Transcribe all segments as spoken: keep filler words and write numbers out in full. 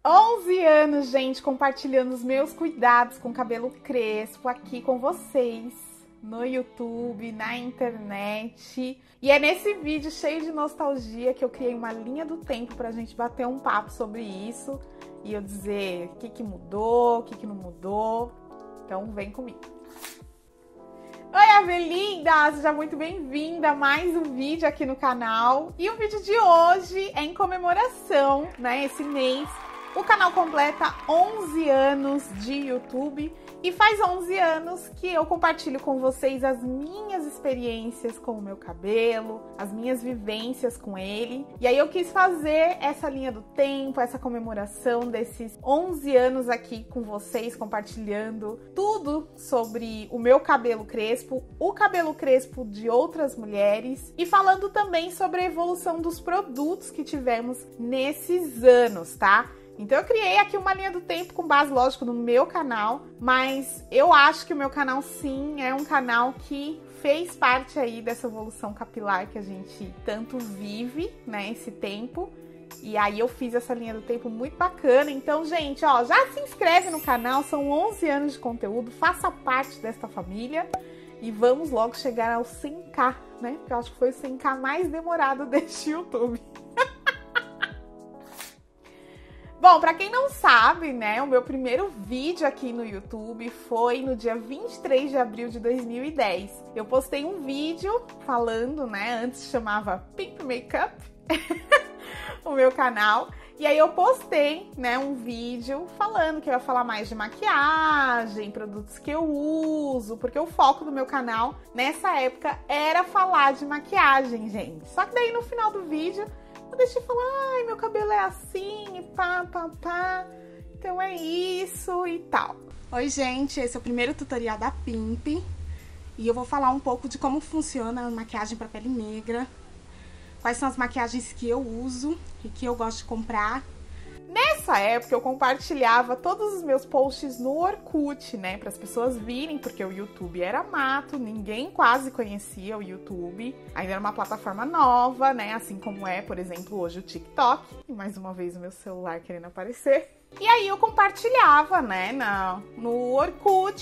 onze anos, gente, compartilhando os meus cuidados com cabelo crespo aqui com vocês no YouTube, na internet. E é nesse vídeo cheio de nostalgia que eu criei uma linha do tempo pra gente bater um papo sobre isso e eu dizer o que que mudou, o que que não mudou. Então vem comigo. Oi, Avelinda! Seja muito bem-vinda a mais um vídeo aqui no canal. E o vídeo de hoje é em comemoração, né, esse mês. O canal completa onze anos de YouTube e faz onze anos que eu compartilho com vocês as minhas experiências com o meu cabelo, as minhas vivências com ele. E aí eu quis fazer essa linha do tempo, essa comemoração desses onze anos aqui com vocês, compartilhando tudo sobre o meu cabelo crespo, o cabelo crespo de outras mulheres e falando também sobre a evolução dos produtos que tivemos nesses anos, tá? Então eu criei aqui uma linha do tempo com base, lógico, no meu canal, mas eu acho que o meu canal, sim, é um canal que fez parte aí dessa evolução capilar que a gente tanto vive, né, esse tempo. E aí eu fiz essa linha do tempo muito bacana. Então, gente, ó, já se inscreve no canal, são onze anos de conteúdo, faça parte desta família e vamos logo chegar aos cem K, né? Porque eu acho que foi o cem K mais demorado deste YouTube. Bom, pra quem não sabe, né, o meu primeiro vídeo aqui no YouTube foi no dia vinte e três de abril de dois mil e dez. Eu postei um vídeo falando, né, antes chamava Pimp Makeup, o meu canal. E aí eu postei, né, um vídeo falando que eu ia falar mais de maquiagem, produtos que eu uso, porque o foco do meu canal nessa época era falar de maquiagem, gente. Só que daí no final do vídeo eu deixei falar, ai, meu cabelo é assim, e pá, pá, pá, então é isso e tal. Oi, gente, esse é o primeiro tutorial da Pimp e eu vou falar um pouco de como funciona a maquiagem para pele negra, quais são as maquiagens que eu uso e que eu gosto de comprar. Nessa época eu compartilhava todos os meus posts no Orkut, né, para as pessoas virem, porque o YouTube era mato, ninguém quase conhecia o YouTube, ainda era uma plataforma nova, né, assim como é, por exemplo, hoje o TikTok, e mais uma vez o meu celular querendo aparecer. E aí eu compartilhava, né, na, no Orkut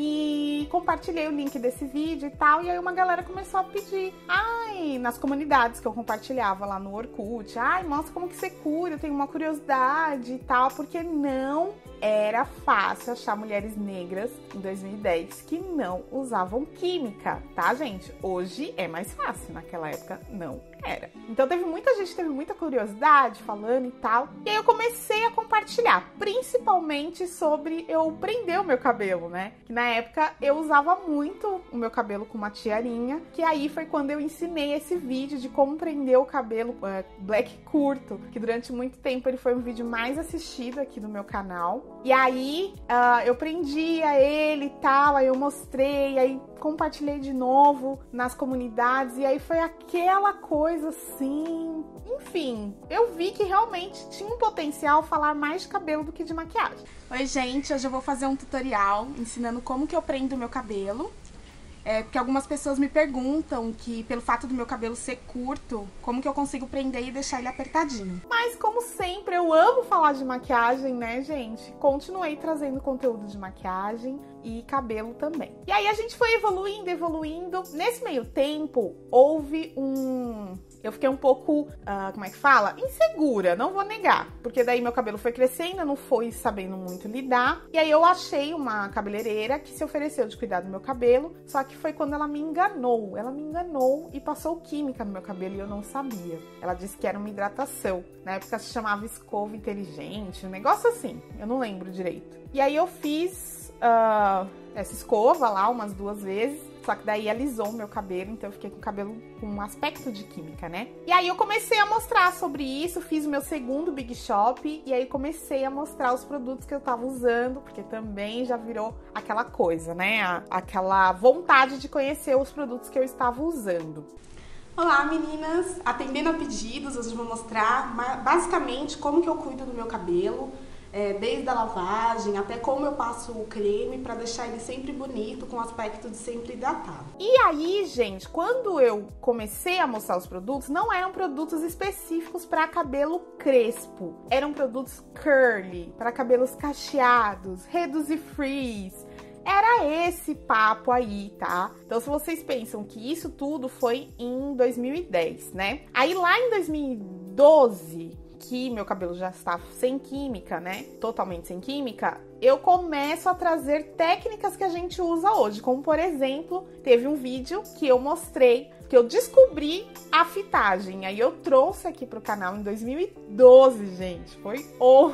e compartilhei o link desse vídeo e tal, e aí uma galera começou a pedir, ai, nas comunidades que eu compartilhava lá no Orkut, ai, mostra como que você cura, eu tenho uma curiosidade e tal, porque não era fácil achar mulheres negras em dois mil e dez que não usavam química, tá, gente? Hoje é mais fácil, naquela época não era. Então teve muita gente, teve muita curiosidade falando e tal, e aí eu comecei a compartilhar, principalmente sobre eu prender o meu cabelo, né? Que na época eu usava muito o meu cabelo com uma tiarinha, que aí foi quando eu ensinei esse vídeo de como prender o cabelo uh, black curto, que durante muito tempo ele foi o vídeo mais assistido aqui do meu canal. E aí uh, eu prendia ele e tal, aí eu mostrei, aí compartilhei de novo nas comunidades, e aí foi aquela coisa assim, enfim, eu vi que realmente tinha um potencial falar mais de cabelo do que de maquiagem. Oi, gente, hoje eu vou fazer um tutorial ensinando como que eu prendo o meu cabelo. É, porque algumas pessoas me perguntam que, pelo fato do meu cabelo ser curto, como que eu consigo prender e deixar ele apertadinho. Mas, como sempre, eu amo falar de maquiagem, né, gente? Continuei trazendo conteúdo de maquiagem e cabelo também. E aí a gente foi evoluindo, evoluindo. Nesse meio tempo, houve um... Eu fiquei um pouco, uh, como é que fala? Insegura, não vou negar. Porque daí meu cabelo foi crescendo, não foi sabendo muito lidar. E aí eu achei uma cabeleireira que se ofereceu de cuidar do meu cabelo. Só que foi quando ela me enganou. Ela me enganou e passou química no meu cabelo e eu não sabia. Ela disse que era uma hidratação. Na época se chamava escova inteligente, um negócio assim. Eu não lembro direito. E aí eu fiz uh, essa escova lá umas duas vezes. Só que daí alisou o meu cabelo, então eu fiquei com o cabelo com um aspecto de química, né? E aí eu comecei a mostrar sobre isso, fiz o meu segundo Big Shop, e aí comecei a mostrar os produtos que eu tava usando, porque também já virou aquela coisa, né? Aquela vontade de conhecer os produtos que eu estava usando. Olá, meninas! Atendendo a pedidos, hoje eu vou mostrar basicamente como que eu cuido do meu cabelo, é, desde a lavagem até como eu passo o creme para deixar ele sempre bonito, com aspecto de sempre hidratado. E aí, gente, quando eu comecei a mostrar os produtos, não eram produtos específicos para cabelo crespo, eram produtos curly, para cabelos cacheados, Reduce Frizz. Era esse papo aí, tá? Então, se vocês pensam que isso tudo foi em dois mil e dez, né? Aí lá em dois mil e doze, que meu cabelo já está sem química, né? Totalmente sem química, eu começo a trazer técnicas que a gente usa hoje. Como, por exemplo, teve um vídeo que eu mostrei que eu descobri a fitagem. Aí eu trouxe aqui pro canal em dois mil e doze, gente. Foi o...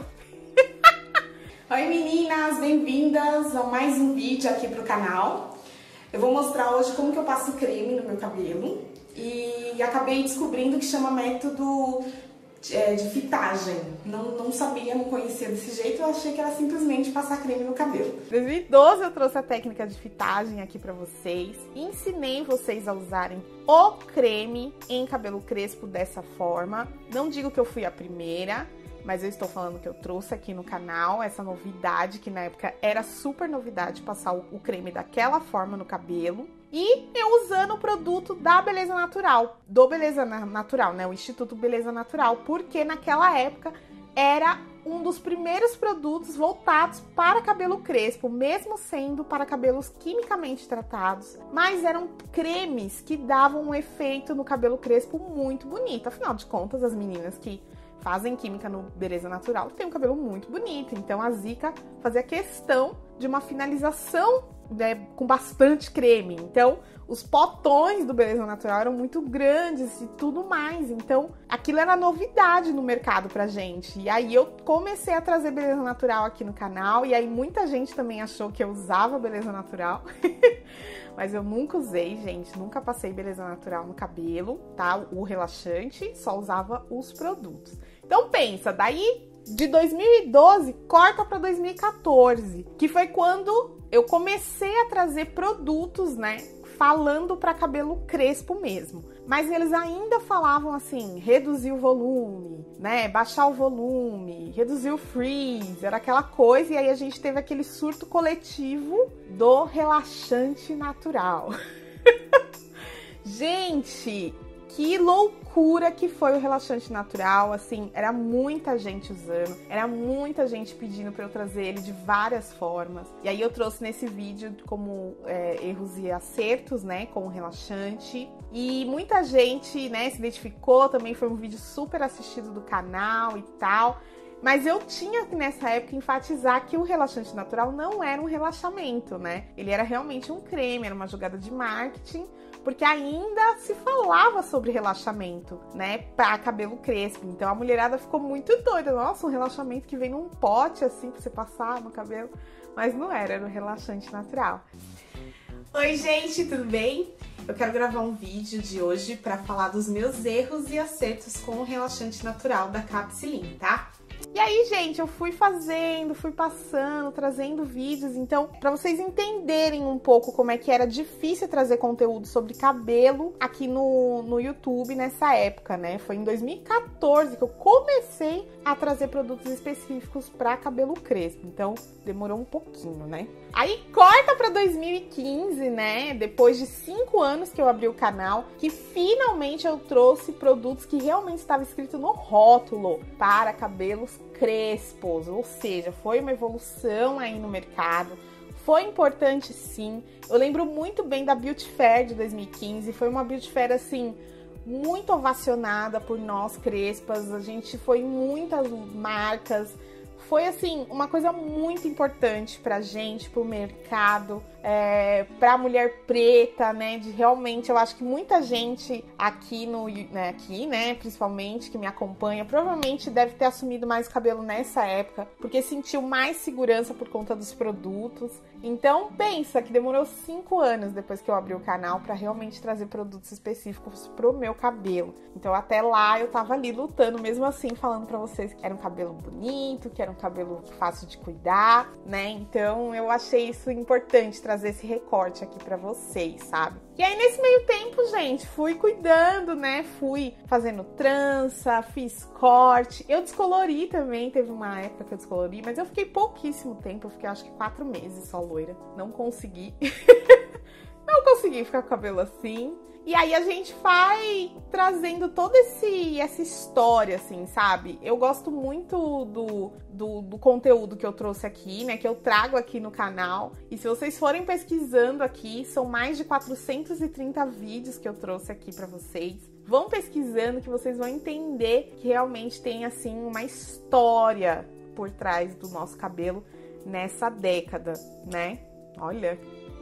Oi meninas, bem-vindas a mais um vídeo aqui pro canal. Eu vou mostrar hoje como que eu passo creme no meu cabelo e acabei descobrindo que chama método de, é, de fitagem. Não, não sabia, não conhecia desse jeito, eu achei que era simplesmente passar creme no cabelo. Em dois mil e doze eu trouxe a técnica de fitagem aqui pra vocês, ensinei vocês a usarem o creme em cabelo crespo dessa forma. Não digo que eu fui a primeira, mas eu estou falando que eu trouxe aqui no canal essa novidade, que na época era super novidade, passar o creme daquela forma no cabelo. E eu usando o produto da Beleza Natural, do Beleza Natural, né? O Instituto Beleza Natural, porque naquela época era um dos primeiros produtos voltados para cabelo crespo, mesmo sendo para cabelos quimicamente tratados, mas eram cremes que davam um efeito no cabelo crespo muito bonito. Afinal de contas, as meninas que fazem química no Beleza Natural tem um cabelo muito bonito, então a Zica fazia questão de uma finalização, né, com bastante creme. Então os potões do Beleza Natural eram muito grandes e tudo mais, então aquilo era novidade no mercado pra gente. E aí eu comecei a trazer Beleza Natural aqui no canal, e aí muita gente também achou que eu usava Beleza Natural. Mas eu nunca usei, gente, nunca passei Beleza Natural no cabelo, tá? O relaxante, só usava os produtos. Então pensa, daí de dois mil e doze, corta para dois mil e quatorze, que foi quando eu comecei a trazer produtos, né, falando para cabelo crespo mesmo. Mas eles ainda falavam assim, reduzir o volume, né, baixar o volume, reduzir o frizz, era aquela coisa, e aí a gente teve aquele surto coletivo do relaxante natural. Gente, que loucura que foi o relaxante natural, assim, era muita gente usando, era muita gente pedindo para eu trazer ele de várias formas. E aí eu trouxe nesse vídeo como é, erros e acertos, né, com o relaxante. E muita gente, né, se identificou, também foi um vídeo super assistido do canal e tal. Mas eu tinha que nessa época enfatizar que o relaxante natural não era um relaxamento, né? Ele era realmente um creme, era uma jogada de marketing, porque ainda se falava sobre relaxamento, né, para cabelo crespo. Então a mulherada ficou muito doida. Nossa, um relaxamento que vem num pote assim pra você passar no cabelo. Mas não era, era um relaxante natural. Oi gente, tudo bem? Eu quero gravar um vídeo de hoje para falar dos meus erros e acertos com o relaxante natural da Capsilin, tá? E aí, gente, eu fui fazendo, fui passando, trazendo vídeos, então, pra vocês entenderem um pouco como é que era difícil trazer conteúdo sobre cabelo aqui no, no YouTube nessa época, né? Foi em dois mil e quatorze que eu comecei a trazer produtos específicos pra cabelo crespo, então demorou um pouquinho, né? Aí corta pra dois mil e quinze, né? Depois de cinco anos que eu abri o canal, que finalmente eu trouxe produtos que realmente estava escrito no rótulo para cabelos crespos, ou seja, foi uma evolução aí no mercado, foi importante sim. Eu lembro muito bem da Beauty Fair de dois mil e quinze, foi uma Beauty Fair assim, muito ovacionada por nós crespas, a gente foi em muitas marcas, foi assim, uma coisa muito importante pra gente, pro mercado, é, pra mulher preta, né, de realmente, eu acho que muita gente aqui, no, né, aqui, né, principalmente, que me acompanha, provavelmente deve ter assumido mais cabelo nessa época, porque sentiu mais segurança por conta dos produtos. Então, pensa que demorou cinco anos depois que eu abri o canal pra realmente trazer produtos específicos pro meu cabelo. Então, até lá, eu tava ali lutando, mesmo assim, falando pra vocês que era um cabelo bonito, que era um cabelo fácil de cuidar, né? Então eu achei isso importante, trazer esse recorte aqui pra vocês, sabe? E aí nesse meio tempo, gente, fui cuidando, né? Fui fazendo trança, fiz corte. Eu descolori também, teve uma época que eu descolori, mas eu fiquei pouquíssimo tempo, eu fiquei acho que quatro meses só loira. Não consegui. Não consegui ficar com o cabelo assim. E aí a gente vai trazendo toda esse, essa história, assim, sabe? Eu gosto muito do, do, do conteúdo que eu trouxe aqui, né? Que eu trago aqui no canal. E se vocês forem pesquisando aqui, são mais de quatrocentos e trinta vídeos que eu trouxe aqui pra vocês. Vão pesquisando que vocês vão entender que realmente tem, assim, uma história por trás do nosso cabelo nessa década, né? Olha...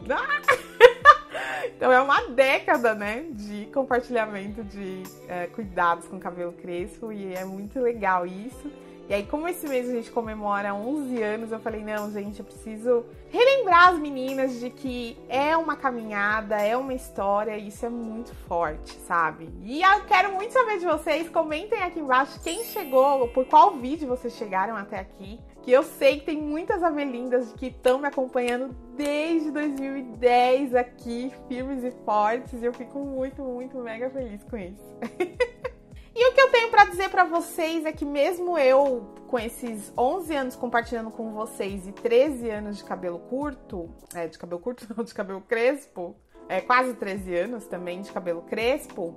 Então é uma década, né, de compartilhamento de é, cuidados com cabelo crespo e é muito legal isso. E aí, como esse mês a gente comemora onze anos, eu falei, não, gente, eu preciso relembrar as meninas de que é uma caminhada, é uma história e isso é muito forte, sabe? E eu quero muito saber de vocês, comentem aqui embaixo quem chegou, por qual vídeo vocês chegaram até aqui. Que eu sei que tem muitas abelindas que estão me acompanhando desde dois mil e dez aqui, firmes e fortes, e eu fico muito, muito mega feliz com isso. E o que eu tenho pra dizer pra vocês é que mesmo eu, com esses onze anos compartilhando com vocês e treze anos de cabelo curto, é, de cabelo curto não, de cabelo crespo, é, quase treze anos também de cabelo crespo,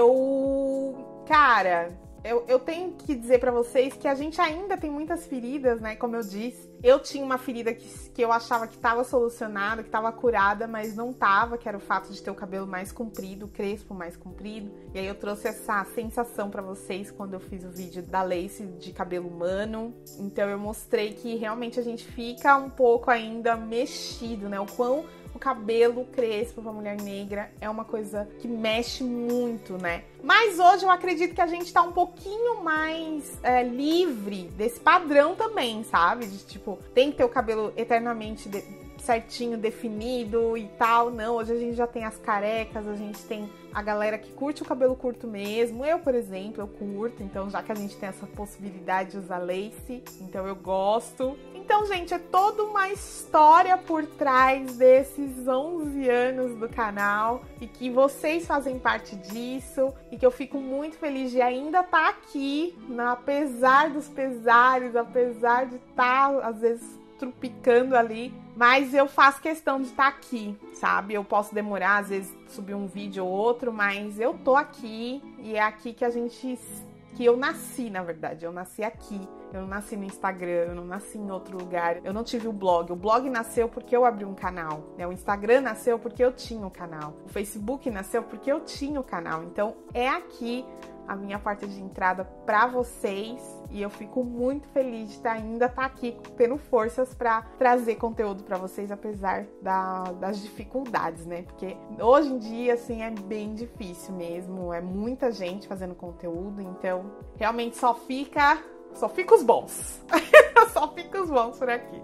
eu, cara... Eu, eu tenho que dizer pra vocês que a gente ainda tem muitas feridas, né? Como eu disse. Eu tinha uma ferida que, que eu achava que tava solucionada, que tava curada, mas não tava, que era o fato de ter o cabelo mais comprido, o crespo mais comprido. E aí eu trouxe essa sensação pra vocês quando eu fiz o vídeo da lace de cabelo humano. Então eu mostrei que realmente a gente fica um pouco ainda mexido, né? O quão... O cabelo crespo pra mulher negra é uma coisa que mexe muito, né? Mas hoje eu acredito que a gente tá um pouquinho mais é, livre desse padrão também, sabe? De tipo, tem que ter o cabelo eternamente de, certinho, definido e tal. Não, hoje a gente já tem as carecas, a gente tem a galera que curte o cabelo curto mesmo. Eu, por exemplo, eu curto, então já que a gente tem essa possibilidade de usar lace, então eu gosto. Então, gente, é toda uma história por trás desses onze anos do canal e que vocês fazem parte disso e que eu fico muito feliz de ainda estar aqui, apesar dos pesares, apesar de estar, às vezes, trupicando ali, mas eu faço questão de estar aqui, sabe? Eu posso demorar, às vezes, subir um vídeo ou outro, mas eu tô aqui e é aqui que a gente... que eu nasci, na verdade, eu nasci aqui. Eu não nasci no Instagram, eu não nasci em outro lugar, eu não tive o blog. O blog nasceu porque eu abri um canal, né? O Instagram nasceu porque eu tinha um canal. O Facebook nasceu porque eu tinha o canal. Então, é aqui a minha porta de entrada para vocês e eu fico muito feliz de estar, ainda estar aqui tendo forças para trazer conteúdo para vocês, apesar da, das dificuldades, né? Porque hoje em dia, assim, é bem difícil mesmo, é muita gente fazendo conteúdo, então realmente só fica, só fica os bons, só fica os bons por aqui.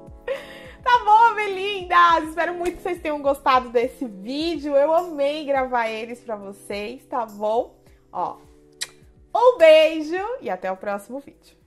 Tá bom, belindas? Espero muito que vocês tenham gostado desse vídeo, eu amei gravar eles para vocês, tá bom? Ó, um beijo e até o próximo vídeo.